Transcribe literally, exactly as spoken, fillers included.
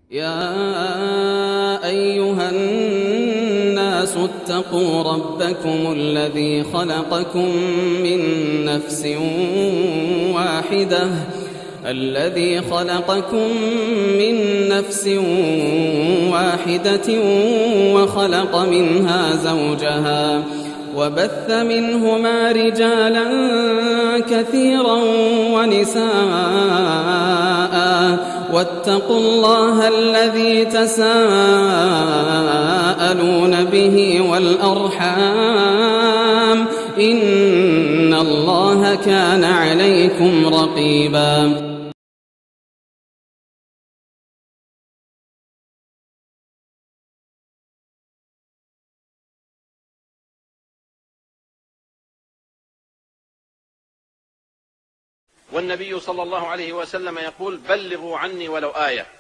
يا أيها الناس اتقوا ربكم الذي خلقكم من نفس واحدة الذي خلقكم من نفس واحدة وخلق منها زوجها وبث منهما رجالا كثيرا ونساء واتقوا الله الذي تساءلون به والأرحام إن الله كان عليكم رقيبا. والنبي صلى الله عليه وسلم يقول: بلغوا عني ولو آية.